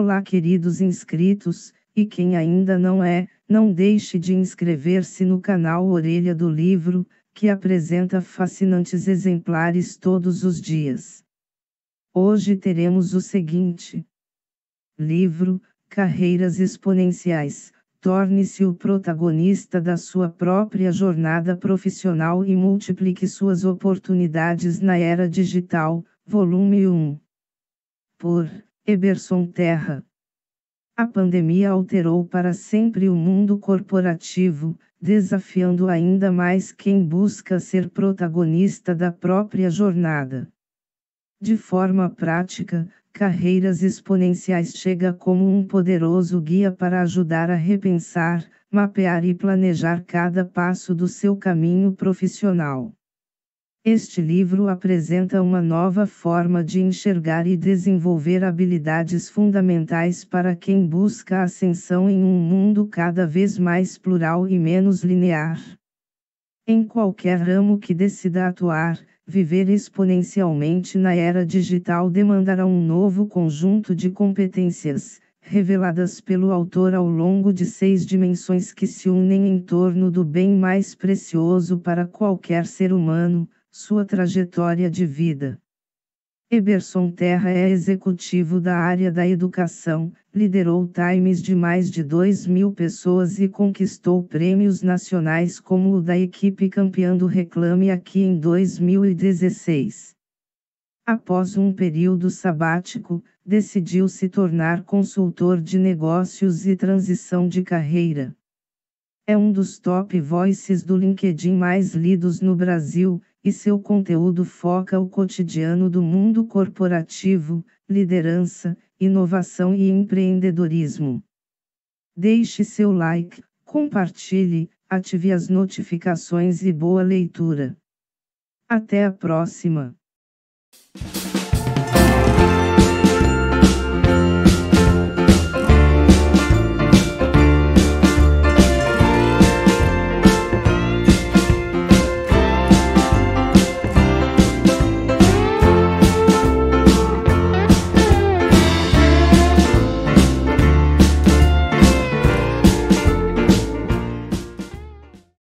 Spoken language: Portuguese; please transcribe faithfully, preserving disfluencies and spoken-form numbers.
Olá, queridos inscritos, e quem ainda não é, não deixe de inscrever-se no canal Orelha do Livro, que apresenta fascinantes exemplares todos os dias. Hoje teremos o seguinte livro: Carreiras Exponenciais. Torne-se o protagonista da sua própria jornada profissional e multiplique suas oportunidades na era digital, volume um. Por Eberson Terra. A pandemia alterou para sempre o mundo corporativo, desafiando ainda mais quem busca ser protagonista da própria jornada. De forma prática, Carreiras Exponenciais chega como um poderoso guia para ajudar a repensar, mapear e planejar cada passo do seu caminho profissional. Este livro apresenta uma nova forma de enxergar e desenvolver habilidades fundamentais para quem busca ascensão em um mundo cada vez mais plural e menos linear. Em qualquer ramo que decida atuar, viver exponencialmente na era digital demandará um novo conjunto de competências, reveladas pelo autor ao longo de seis dimensões que se unem em torno do bem mais precioso para qualquer ser humano: sua trajetória de vida. Eberson Terra é executivo da área da educação, liderou times de mais de dois mil pessoas e conquistou prêmios nacionais como o da equipe campeã do Reclame Aqui em dois mil e dezesseis. Após um período sabático, decidiu se tornar consultor de negócios e transição de carreira. É um dos top voices do LinkedIn mais lidos no Brasil, e seu conteúdo foca o cotidiano do mundo corporativo, liderança, inovação e empreendedorismo. Deixe seu like, compartilhe, ative as notificações e boa leitura. Até a próxima!